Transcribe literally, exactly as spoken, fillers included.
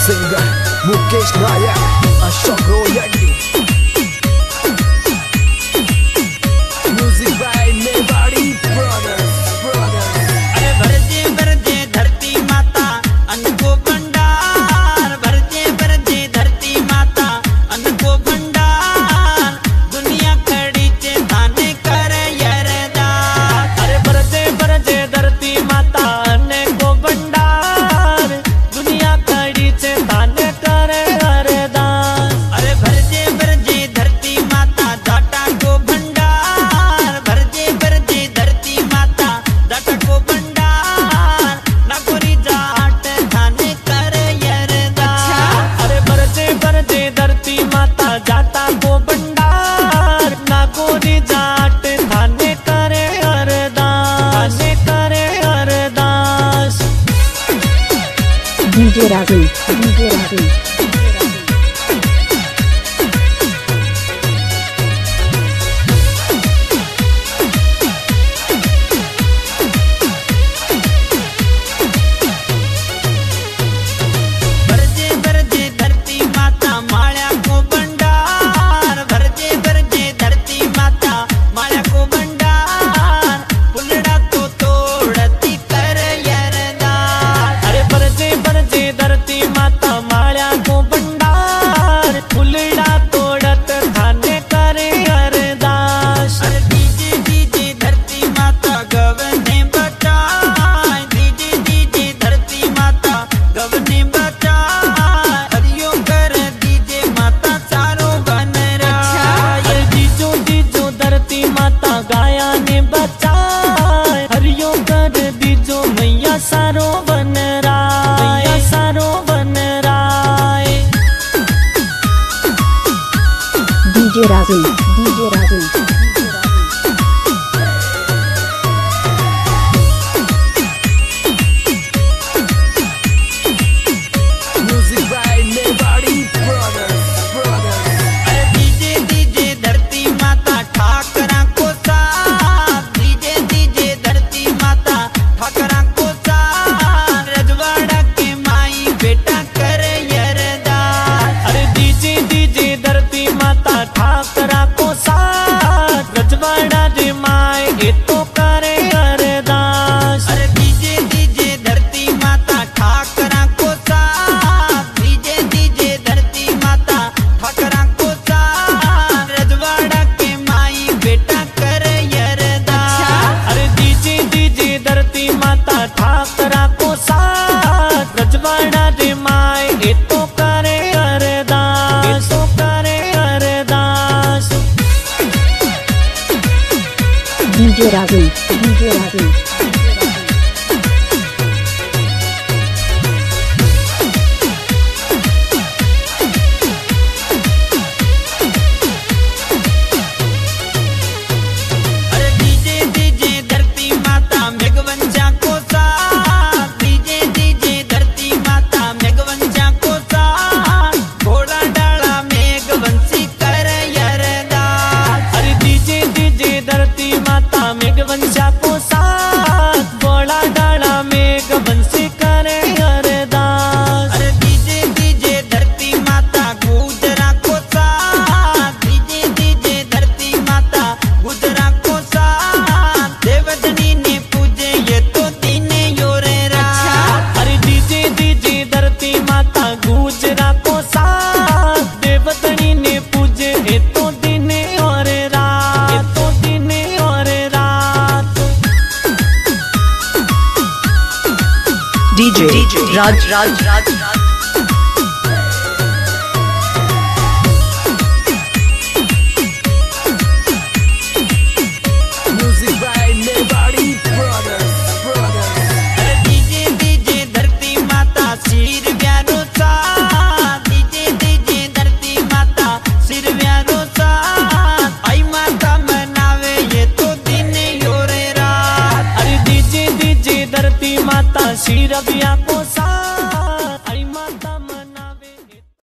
Singer Mukesh Nayak, Ashok रोयड्डी, music by Mewari brothers brothers. अरे भरजे भरजे धरती माता अन्न को भंडार, भरजे भरजे धरती माता अन्न को भंडार, दुनिया खड़ी चे थाने कर यरदार। अरे भरजे भरजे धरती माता अन्न को भंडार, दुनिया खड़ी चे थाने कर यरदार। अरे भरजे भरजे धरती माता जाटा को भंडार, भरजे भरजे धरती माता जाटा को भंडार, नागोरी जाट थाने कर यरदार। अरे भरजे भरजे धरती माता जाता को भंडार, नागोरी जाट थाने करे अरदास, थाने करे अरदास। DJ Raju, DJ Raju. भरजे भरजे धरती माता माळ्या को भंडार, भरजे भरजे धरती माता माळ्या को भंडार, फुलड़ा तो तोड़ती कर यरदार। अरे भरजे भरजे धरती माता माळ्या को भंडार, फुलड़ा तोड़त थाने करे अरदास। अरे डीजे डीजे धरती माता गवने बचाए, डीजे डीजे धरती माता गवने बचाए, हरियो कर डीजे माता सारो बन रहा। अरे दीजो दीजो धरती माता गाया ने बचाए, हरियो कर दीजो मैया सारो बन राय, मैया सारो बन राय। DJ Raju, DJ Raju. Music by Mewari brothers brothers. अरे डीजे डीजे धरती माता ठाकरा को साथ, डीजे डीजे धरती माता ठाकरा को साथ, रजवाड़ा के माई बेटा कर यरदार। अरे दीजे दीजे धरती माता ठाकरा को साथ, रजवाड़ा रे माए ये तो करे अरदास। अरे डीजे डीजे धरती माता ठाकरा को साथ, डीजे डीजे धरती माता ठाकरा को साथ, रजवाड़ा के माई बेटा कर यरदार। अरे दीजे दीजे धरती माता ठाकरा को साथ, रजवाड़ा रे माए ये तो करे अरदास, ये तो करे अरदास। DJ Raju, DJ Raju. अरे डीजे डीजे धरती माता मेघवंशा को साथ, डीजे डीजे धरती माता मेघवंशा को साथ, घोड़ा डाला मेघवंशी कर यरदार। अरे दीजे दीजे धरती माता मेघवंशा को साथ, बोला डाला मेघवंशी करे अरदास। अरे डीजे डीजे धरती माता गुजरा को साथ, डीजे डीजे धरती माता गुजरा को साथ, देवदनी ने पूजे ये तो दिन योरे रात। अरे दीजे दीजे धरती माता गुजरा को साथ, देवतनी ने पूजे ये तो दिन और रात, ये तो दिन और रात। DJ Raj Raj Raj Raj. Music by Mewari brothers brothers. अरे डीजे डीजे धरती माता सिर व्यारो साथ, डीजे डीजे धरती माता सिर व्यारो साथ, आई माता मनावे ये तो दिन योरे रात। अरे दीजे दीजे धरती माता सिरबिया